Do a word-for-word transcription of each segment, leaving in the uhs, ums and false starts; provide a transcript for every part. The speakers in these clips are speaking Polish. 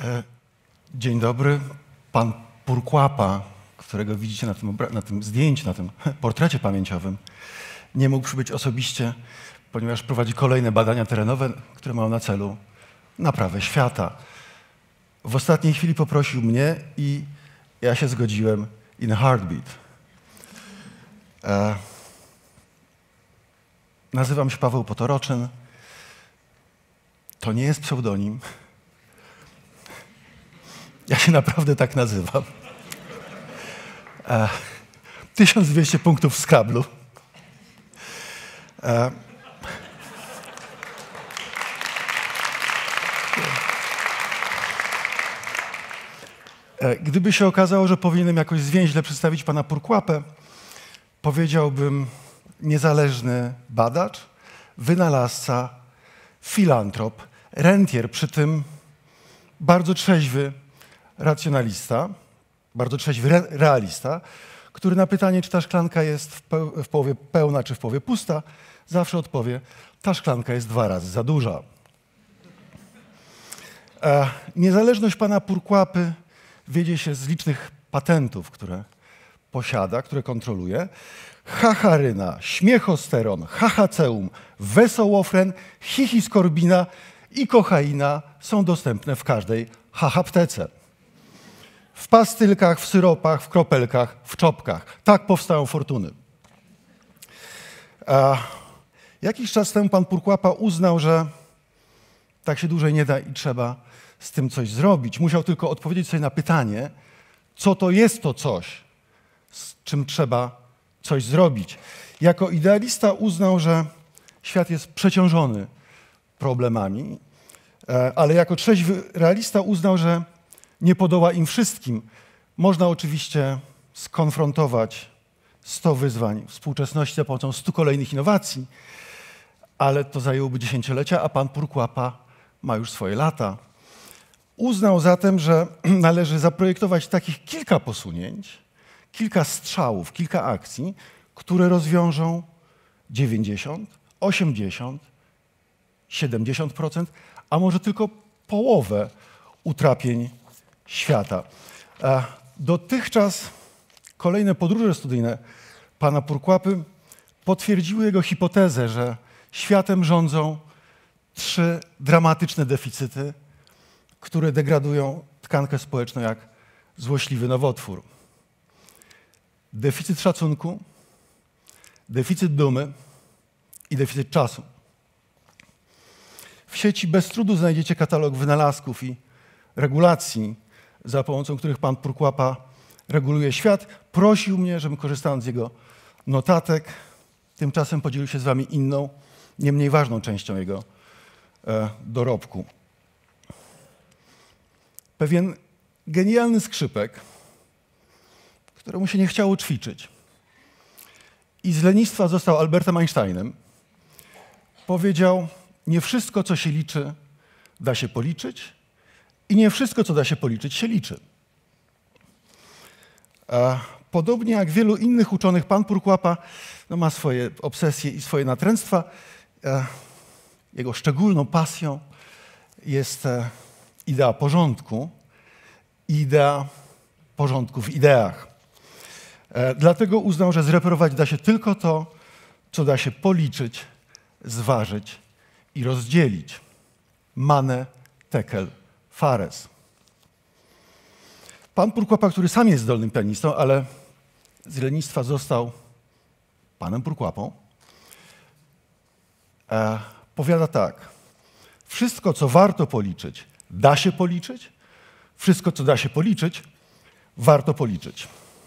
Dzień dobry. Pan Purkłapa, którego widzicie na tym, na tym zdjęciu, na tym portrecie pamięciowym, nie mógł przybyć osobiście, ponieważ prowadzi kolejne badania terenowe, które mają na celu naprawę świata. W ostatniej chwili poprosił mnie i ja się zgodziłem in a heartbeat. E, nazywam się Paweł Potoroczyn. To nie jest pseudonim. Ja się naprawdę tak nazywam. E, tysiąc dwieście punktów w Scrabblu. E, e, gdyby się okazało, że powinienem jakoś zwięźle przedstawić pana Purkłapę, powiedziałbym niezależny badacz, wynalazca, filantrop, rentier, przy tym bardzo trzeźwy racjonalista, bardzo trzeźwy re realista, który na pytanie, czy ta szklanka jest w, w połowie pełna, czy w połowie pusta, zawsze odpowie, ta szklanka jest dwa razy za duża. E, niezależność pana Purkłapy wiedzie się z licznych patentów, które posiada, które kontroluje. Chacharyna, śmiechosteron, chachaceum, wesołofren, chichiskorbina i kochaina są dostępne w każdej hachaptece. W pastylkach, w syropach, w kropelkach, w czopkach. Tak powstają fortuny. A jakiś czas temu pan Purkłapa uznał, że tak się dłużej nie da i trzeba z tym coś zrobić. Musiał tylko odpowiedzieć sobie na pytanie, co to jest to coś, z czym trzeba coś zrobić. Jako idealista uznał, że świat jest przeciążony problemami, ale jako trzeźwy realista uznał, że nie podoła im wszystkim. Można oczywiście skonfrontować sto wyzwań współczesności za pomocą stu kolejnych innowacji, ale to zajęłoby dziesięciolecia, a pan Purkłapa ma już swoje lata. Uznał zatem, że należy zaprojektować takich kilka posunięć, kilka strzałów, kilka akcji, które rozwiążą dziewięćdziesiąt, osiemdziesiąt, siedemdziesiąt procent, a może tylko połowę utrapień świata. Dotychczas kolejne podróże studyjne pana Purkłapy potwierdziły jego hipotezę, że światem rządzą trzy dramatyczne deficyty, które degradują tkankę społeczną jak złośliwy nowotwór. Deficyt szacunku, deficyt dumy i deficyt czasu. W sieci bez trudu znajdziecie katalog wynalazków i regulacji, za pomocą których pan Purkłapa reguluje świat. Prosił mnie, żebym korzystając z jego notatek, tymczasem podzielił się z wami inną, nie mniej ważną częścią jego e, dorobku. Pewien genialny skrzypek, któremu się nie chciało ćwiczyć i z lenistwa został Albertem Einsteinem, powiedział, nie wszystko, co się liczy, da się policzyć i nie wszystko, co da się policzyć, się liczy. A podobnie jak wielu innych uczonych, pan Purkłapa no, ma swoje obsesje i swoje natręctwa. A jego szczególną pasją jest idea porządku i idea porządku w ideach. E, dlatego uznał, że zreperować da się tylko to, co da się policzyć, zważyć i rozdzielić. Mane, tekel, fares. Pan Purkłapa, który sam jest zdolnym pianistą, ale z lenistwa został panem Purkłapą, e, powiada tak. Wszystko, co warto policzyć, da się policzyć. Wszystko, co da się policzyć, warto policzyć.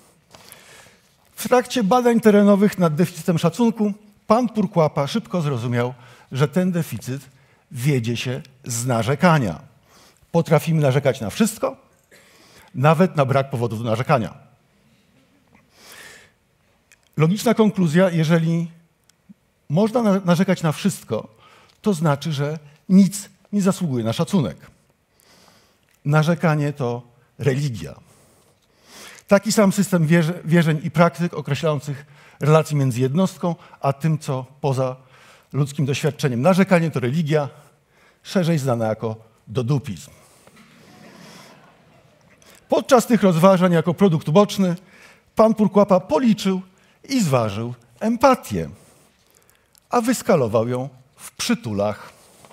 W trakcie badań terenowych nad deficytem szacunku pan Purkłapa szybko zrozumiał, że ten deficyt wiedzie się z narzekania. Potrafimy narzekać na wszystko, nawet na brak powodów do narzekania. Logiczna konkluzja, jeżeli można narzekać na wszystko, to znaczy, że nic nie zasługuje na szacunek. Narzekanie to religia. Taki sam system wierzeń i praktyk określających relacje między jednostką a tym, co poza ludzkim doświadczeniem. Narzekanie to religia, szerzej znana jako dodupizm. Podczas tych rozważań jako produkt uboczny pan Purkłapa policzył i zważył empatię, a wyskalował ją w przytulach.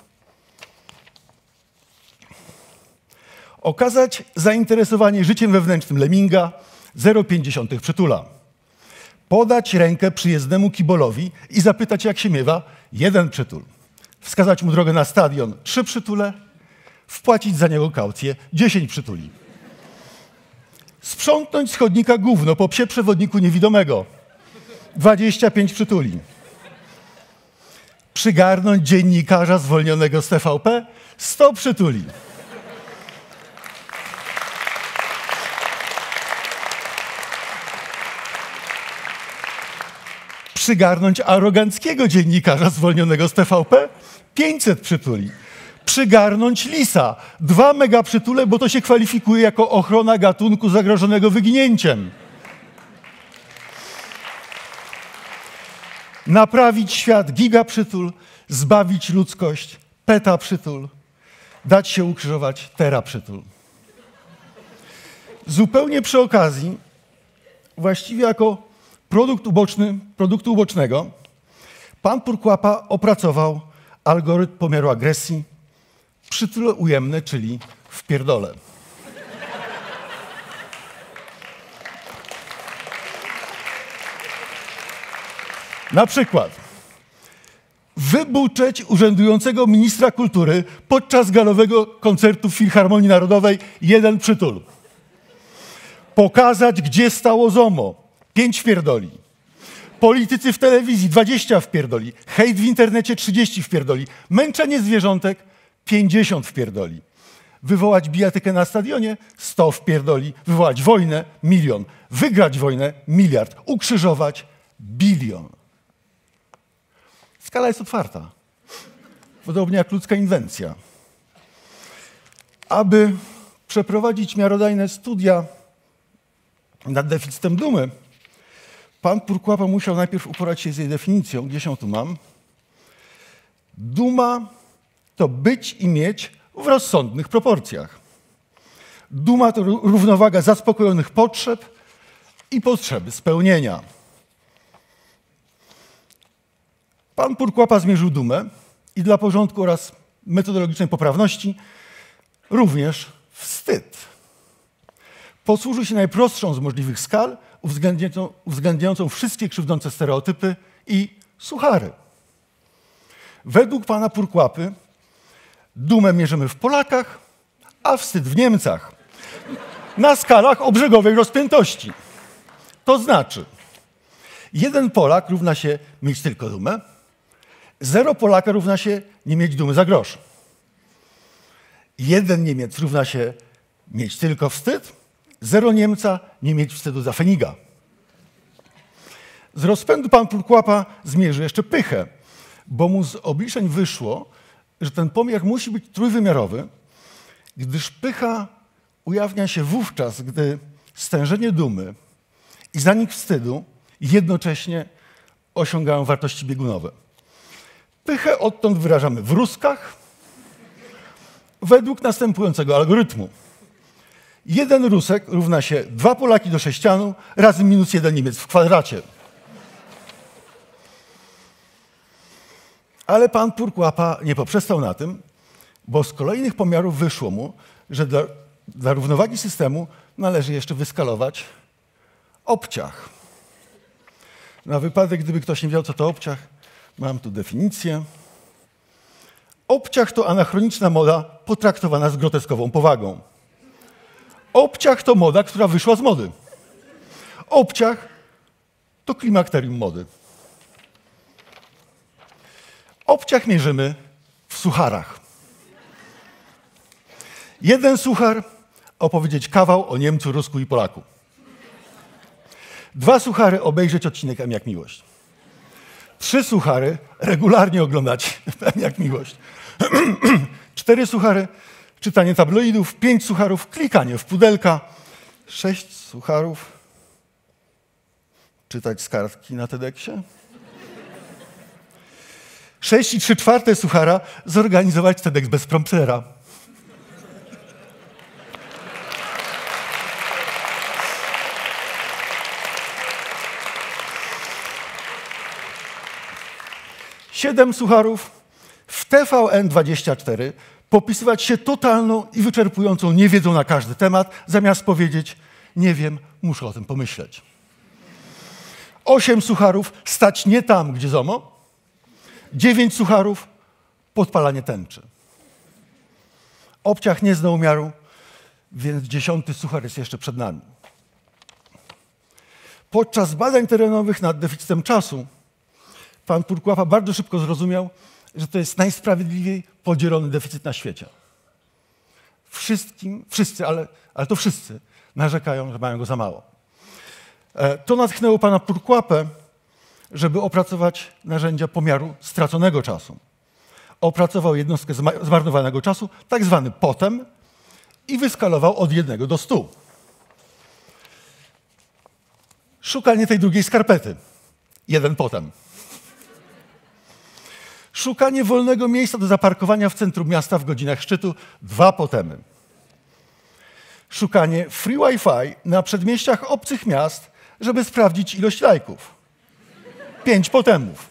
Okazać zainteresowanie życiem wewnętrznym leminga zero przecinek pięć przytula. Podać rękę przyjezdnemu kibolowi i zapytać, jak się miewa, jeden przytul. Wskazać mu drogę na stadion, trzy przytule. Wpłacić za niego kaucję, dziesięć przytuli. Sprzątnąć z chodnika gówno po psie przewodniku niewidomego, dwadzieścia pięć przytuli. Przygarnąć dziennikarza zwolnionego z T V P, sto przytuli. Przygarnąć aroganckiego dziennikarza zwolnionego z T V P, pięćset przytuli. Przygarnąć lisa, dwa mega przytule, bo to się kwalifikuje jako ochrona gatunku zagrożonego wyginięciem. Naprawić świat, giga przytul, zbawić ludzkość, peta przytul, dać się ukrzyżować, tera przytul. Zupełnie przy okazji, właściwie jako produkt uboczny, produktu ubocznego, pan Purkłapa opracował algorytm pomiaru agresji, przytule ujemne, czyli w pierdole. Na przykład wybuczeć urzędującego ministra kultury podczas galowego koncertu w Filharmonii Narodowej, jeden przytul. Pokazać, gdzie stało ZOMO, pięć wpierdoli. Politycy w telewizji, dwadzieścia wpierdoli. Hejt w internecie, trzydzieści wpierdoli. Męczenie zwierzątek, pięćdziesiąt wpierdoli. Wywołać bijatykę na stadionie, sto wpierdoli. Wywołać wojnę, milion. Wygrać wojnę, miliard. Ukrzyżować, bilion. Skala jest otwarta. Podobnie jak ludzka inwencja. Aby przeprowadzić miarodajne studia nad deficytem dumy, pan Purkłapa musiał najpierw uporać się z jej definicją. Gdzieś ją tu mam. Duma to być i mieć w rozsądnych proporcjach. Duma to równowaga zaspokojonych potrzeb i potrzeby spełnienia. Pan Purkłapa zmierzył dumę i dla porządku oraz metodologicznej poprawności również wstyd. Posłużył się najprostszą z możliwych skal, uwzględniającą, uwzględniającą wszystkie krzywdzące stereotypy i suchary. Według pana Purkłapy dumę mierzymy w Polakach, a wstyd w Niemcach. Na skalach o brzegowej rozpiętości. To znaczy, jeden Polak równa się mieć tylko dumę, zero Polaka równa się nie mieć dumy za grosz. Jeden Niemiec równa się mieć tylko wstyd, zero Niemca nie mieć wstydu za feniga. Z rozpędu pan Purkłapa zmierzy jeszcze pychę, bo mu z obliczeń wyszło, że ten pomiar musi być trójwymiarowy, gdyż pycha ujawnia się wówczas, gdy stężenie dumy i zanik wstydu jednocześnie osiągają wartości biegunowe. Pychę odtąd wyrażamy w ruskach według następującego algorytmu. Jeden Rusek równa się dwa Polaki do sześcianu razy minus jeden Niemiec w kwadracie. Ale pan Purkłapa nie poprzestał na tym, bo z kolejnych pomiarów wyszło mu, że dla, dla równowagi systemu należy jeszcze wyskalować obciach. Na wypadek, gdyby ktoś nie wiedział, co to obciach, mam tu definicję. Obciach to anachroniczna moda potraktowana z groteskową powagą. Obciach to moda, która wyszła z mody. Obciach to klimakterium mody. Obciach mierzymy w sucharach. Jeden suchar opowiedzieć kawał o Niemcu, Rusku i Polaku. Dwa suchary obejrzeć odcinek M jak miłość. Trzy suchary regularnie oglądać M jak miłość. Cztery suchary czytanie tabloidów. Pięć sucharów klikanie w pudelka. Sześć sucharów czytać z kartki na TEDxie. Sześć i trzy czwarte suchara zorganizować TEDx bez promptera. siedem sucharów, w T V N dwadzieścia cztery popisywać się totalną i wyczerpującą niewiedzą na każdy temat, zamiast powiedzieć: nie wiem, muszę o tym pomyśleć. Osiem sucharów, stać nie tam, gdzie ZOMO. Dziewięć sucharów, podpalanie tęczy. Obciach nie zna umiaru, więc dziesiąty suchar jest jeszcze przed nami. Podczas badań terenowych nad deficytem czasu pan Purkłapa bardzo szybko zrozumiał, że to jest najsprawiedliwiej podzielony deficyt na świecie. Wszystkim, wszyscy, ale, ale to wszyscy narzekają, że mają go za mało. To natchnęło pana Purkłapę, żeby opracować narzędzia pomiaru straconego czasu. Opracował jednostkę zmarnowanego czasu, tak zwany potem, i wyskalował od jednego do stu. Szukanie tej drugiej skarpety. Jeden potem. Szukanie wolnego miejsca do zaparkowania w centrum miasta w godzinach szczytu. Dwa potemy. Szukanie free Wi-Fi na przedmieściach obcych miast, żeby sprawdzić ilość lajków. Pięć potemów.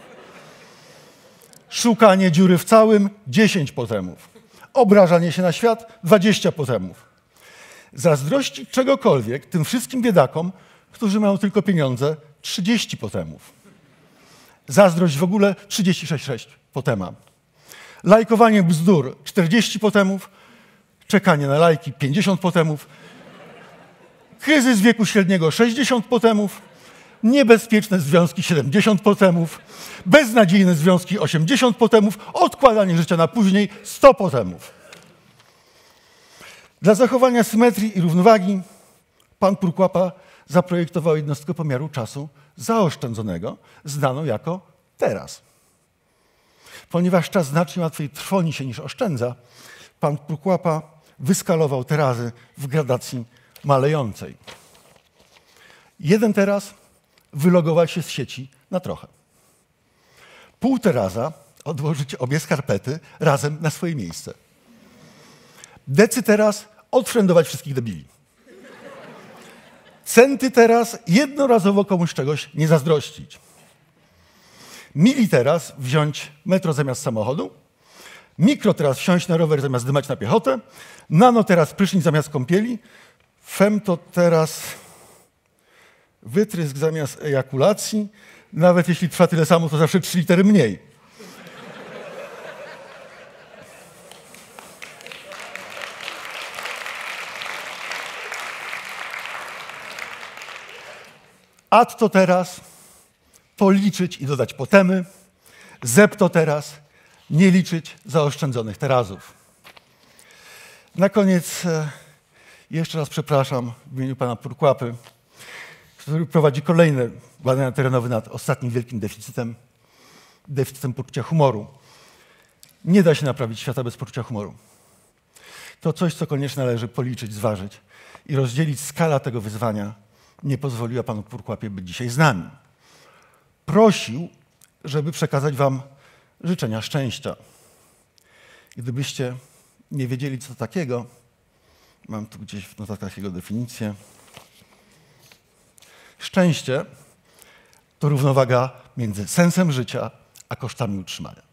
Szukanie dziury w całym. Dziesięć potemów. Obrażanie się na świat. Dwadzieścia potemów. Zazdrościć czegokolwiek tym wszystkim biedakom, którzy mają tylko pieniądze. Trzydzieści potemów. Zazdrość w ogóle. trzydzieści sześć przecinek sześć potema. Lajkowanie bzdur. czterdzieści potemów. Czekanie na lajki. pięćdziesiąt potemów. Kryzys wieku średniego. sześćdziesiąt potemów. Niebezpieczne związki. siedemdziesiąt potemów. Beznadziejne związki. osiemdziesiąt potemów. Odkładanie życia na później. sto potemów. Dla zachowania symetrii i równowagi pan Purkłapa zaprojektował jednostkę pomiaru czasu zaoszczędzonego, znaną jako teraz. Ponieważ czas znacznie łatwiej trwoni się niż oszczędza, pan Purkłapa wyskalował terazy w gradacji malejącej. Jeden teraz wylogować się z sieci na trochę. Pół teraza odłożyć obie skarpety razem na swoje miejsce. Decy teraz odfrędować wszystkich debili. Centy teraz jednorazowo komuś czegoś nie zazdrościć. Mili teraz wziąć metro zamiast samochodu. Mikro teraz wsiąść na rower zamiast dymać na piechotę. Nano teraz prysznic zamiast kąpieli. Femto teraz wytrysk zamiast ejakulacji. Nawet jeśli trwa tyle samo, to zawsze trzy litery mniej. Adto teraz policzyć i dodać potemy. Zepto teraz nie liczyć zaoszczędzonych terazów. Na koniec e, jeszcze raz przepraszam w imieniu pana Purkłapy, który prowadzi kolejne badania terenowe nad ostatnim wielkim deficytem, deficytem poczucia humoru. Nie da się naprawić świata bez poczucia humoru. To coś, co koniecznie należy policzyć, zważyć i rozdzielić. Skala tego wyzwania nie pozwoliła panu Purkłapie być dzisiaj z nami. Prosił, żeby przekazać wam życzenia szczęścia. Gdybyście nie wiedzieli, co to takiego, mam tu gdzieś w notatkach jego definicję. Szczęście to równowaga między sensem życia a kosztami utrzymania.